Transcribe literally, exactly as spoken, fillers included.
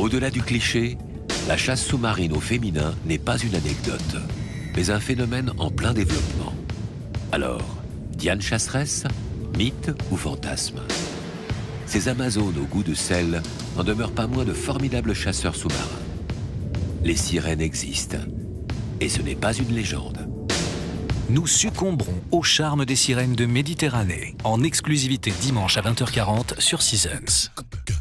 Au-delà du cliché, la chasse sous-marine au féminin n'est pas une anecdote, mais un phénomène en plein développement. Alors, Diane chasseresse, mythe ou fantasme? Ces Amazones au goût de sel n'en demeurent pas moins de formidables chasseurs sous-marins. Les sirènes existent, et ce n'est pas une légende. Nous succomberons au charme des sirènes de Méditerranée, en exclusivité dimanche à vingt heures quarante sur Seasons.